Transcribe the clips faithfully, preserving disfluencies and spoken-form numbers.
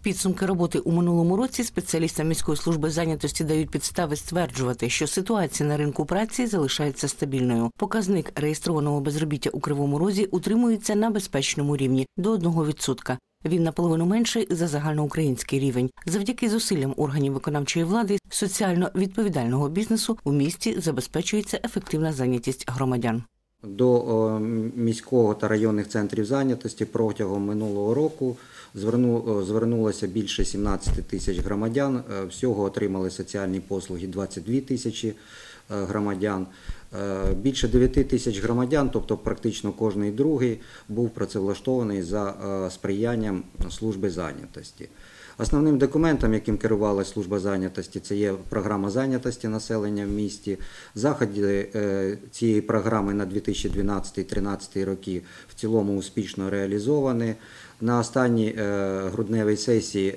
Підсумки роботи у минулому році спеціалістам міської служби зайнятості дають підстави стверджувати, що ситуація на ринку праці залишається стабільною. Показник реєстрованого безробіття у Кривому Розі утримується на безпечному рівні – до одного відсотка. Він наполовину менший за загальноукраїнський рівень. Завдяки зусиллям органів виконавчої влади соціально відповідального бізнесу у місті забезпечується ефективна зайнятість громадян. До міського та районних центрів зайнятості протягом минулого року звернулося більше сімнадцяти тисяч громадян. Всього отримали соціальні послуги двадцять дві тисячі громадян. Більше дев'яти тисяч громадян, тобто практично кожний другий, був працевлаштований за сприянням служби зайнятості. Основним документом, яким керувалася служба зайнятості, це є програма зайнятості населення в місті. Заходи цієї програми на дві тисячі дванадцятий - дві тисячі тринадцятий роки в цілому успішно реалізовані. На останній грудневій сесії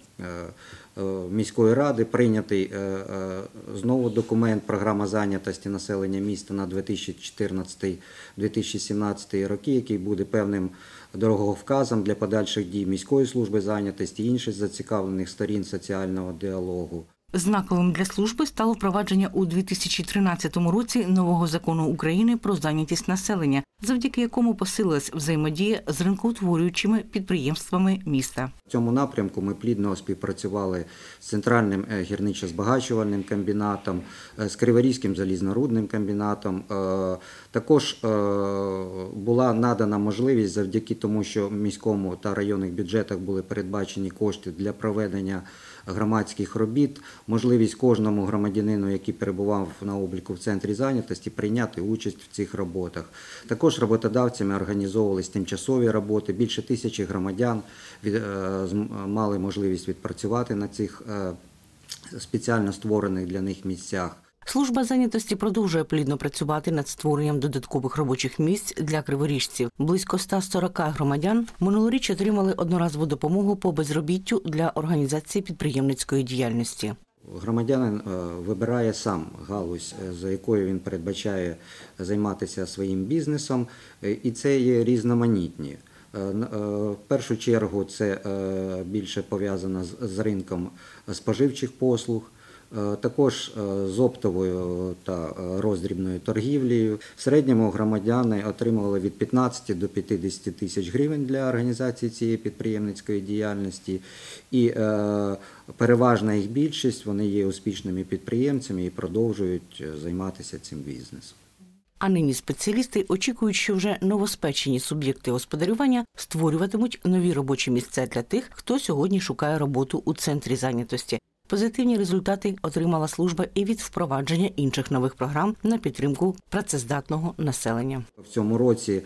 міської ради прийнятий знову документ «Програма зайнятості населення міста на дві тисячі чотирнадцятий - дві тисячі сімнадцятий роки», який буде певним дороговказом для подальших дій міської служби зайнятості і інших зацікавлених сторін соціального діалогу. Знаковим для служби стало впровадження у дві тисячі тринадцятому році нового закону України про зайнятість населення, завдяки якому посилилась взаємодія з ринкоутворюючими підприємствами міста. В цьому напрямку ми плідно співпрацювали з Центральним гірничо-збагачувальним комбінатом, з Криворізьким залізнорудним комбінатом. Також була надана можливість завдяки тому, що в міському та районних бюджетах були передбачені кошти для проведення громадських робіт, можливість кожному громадянину, який перебував на обліку в центрі зайнятості, прийняти участь в цих роботах. Також роботодавцями організовувалися тимчасові роботи, більше тисячі громадян мали можливість відпрацювати на цих спеціально створених для них місцях. Служба зайнятості продовжує плідно працювати над створенням додаткових робочих місць для криворіжців. Близько ста сорока громадян минулоріч отримали одноразову допомогу по безробіттю для організації підприємницької діяльності. Громадянин вибирає сам галузь, за якою він передбачає займатися своїм бізнесом, і це є різноманітні. В першу чергу це більше пов'язано з ринком споживчих послуг, також з оптовою та роздрібною торгівлею. В середньому громадяни отримували від п'ятнадцяти до п'ятдесяти тисяч гривень для організації цієї підприємницької діяльності. І переважна їх більшість, вони є успішними підприємцями і продовжують займатися цим бізнесом. А нині спеціалісти очікують, що вже новоспечені суб'єкти господарювання створюватимуть нові робочі місця для тих, хто сьогодні шукає роботу у центрі зайнятості. Позитивні результати отримала служба і від впровадження інших нових програм на підтримку працездатного населення. В цьому році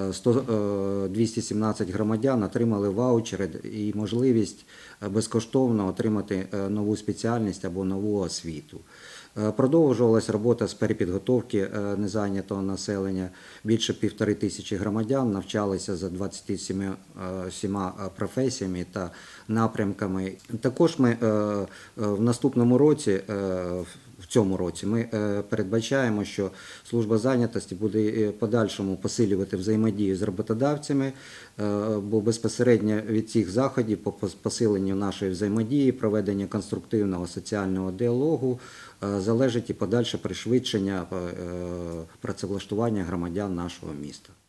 двісті сімнадцять громадян отримали ваучери і можливість безкоштовно отримати нову спеціальність або нову освіту. Продовжувалася робота з перепідготовки незайнятого населення. Більше півтори тисячі громадян навчалися за двадцятьма сімома професіями та напрямками. Також ми в наступному році, в цьому році, ми передбачаємо, що служба зайнятості буде подальшому посилювати взаємодію з роботодавцями, бо безпосередньо від цих заходів по посиленню нашої взаємодії, проведення конструктивного соціального діалогу залежить і подальше пришвидшення працевлаштування громадян нашого міста.